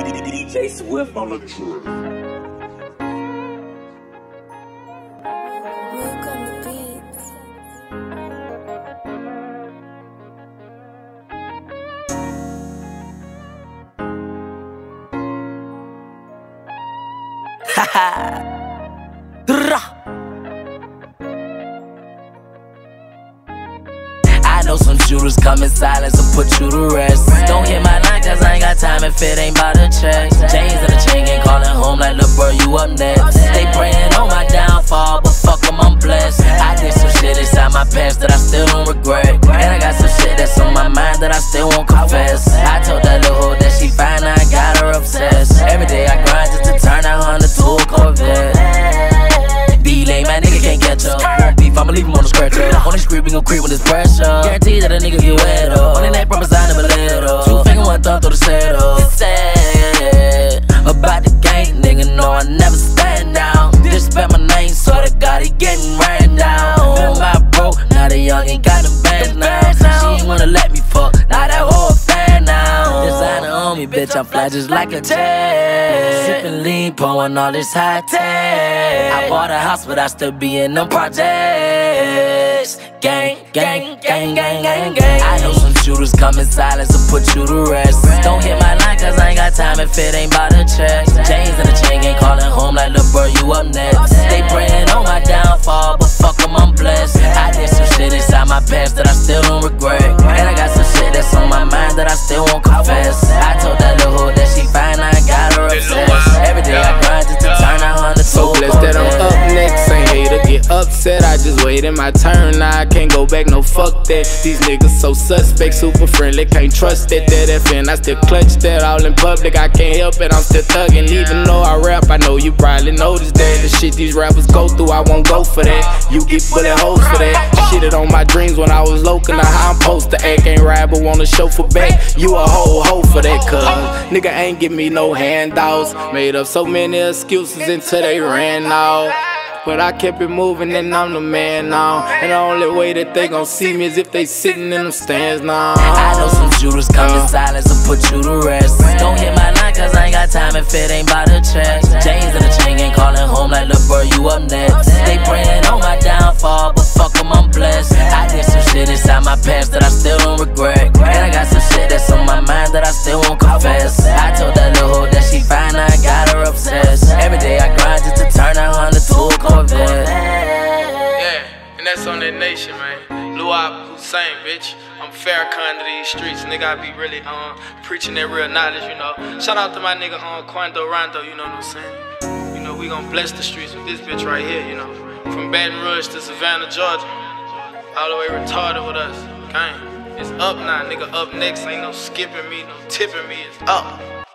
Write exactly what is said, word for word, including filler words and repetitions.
D J Swift on the track. I know some shooters come in silence and put you to rest. Don't hit my line cause I ain't got time if it ain't bout a check. Chains in the chain gang calling home like lil' bro, you up next. They praying on my downfall, but fuck em, I'm blessed. I did some shit inside my past that I still don't regret. And I got some shit that's on my mind that I still won't confess. I told that little hoe that she fine, I got her obsessed. Every day I grind just to turn that Honda to a Corvette. D-Lane, my nigga can't catch up. Won't beef, I'ma leave him on the scratch up. On the street, we gon' creep with this pressure. Guarantee that a nigga get wet up. On the neck, promise I never let up. Two finger, one thumb through the setup. It's sad about the gang, nigga know I never stand down. Disrespect my name, swear to God, he getting ran down. Been my bro, now the young ain't got them bands now. She ain't wanna let me fuck, now that whole fan now. Designer on me, bitch, I'm fly just like a jet. Sippin' lean, pouring all this high tech. I bought a house, but I still be in them projects. Gang, gang, gang, gang, gang, gang. I know some shooters come in silence and put you to rest. Don't hit my line cause I ain't got time if it ain't bout a check. Chains in the chain gang calling home like lil' bro, you up next. They praying on my downfall, but fuck em, I'm blessed. I did some shit inside my past that I still don't regret. And I got some shit that's on my mind that I still won't confess. I told that little hoe that she fine, I got her obsessed. Every day I grind just to turn that Honda to a So blessed that I'm up next, ain't hater get upset. I just waited my turn, now I can't go back, no fuck that. These niggas so suspect, super friendly, can't trust that. That F N, I still clutch that. All in public, I can't help it, I'm still thuggin'. Even though I rap, I know you probably noticed that. The shit these rappers go through, I won't go for that. You get bullet holes for that. Shitted on my dreams when I was local, now how I'm supposed to act. Ain't ride but wanna show for back. You a whole hoe for that, cuz nigga ain't give me no handouts. Made up so many excuses until they ran out. But I kept it moving and I'm the man now. And the only way that they gon' see me is if they sitting in them stands now. I know some shooters come in silence and put you to rest. Don't hit my line cause I ain't got time if it ain't bout a check. Chains in the chain gang calling home like lil' bro, you up next. They praying on my downfall, but fuck em, I'm blessed. I did some shit inside my past that I still don't regret. And I got some shit that's on my mind that I still won't confess. I told that little hoe that she fine, I got her obsessed. Every day I grind just to turn that Honda to a Corvette. Yeah, and that's on that nation, man. Luab Hussein, bitch. I'm Farrakhan to these streets, nigga. I be really um preaching that real knowledge, you know. Shout out to my nigga um Quando Rondo, you know what I'm saying? You know, we gon' bless the streets with this bitch right here, you know. From Baton Rouge to Savannah, Georgia. All the way retarded with us. Gang. It's up now, nigga. Up next. Ain't no skipping me, no tipping me. It's up.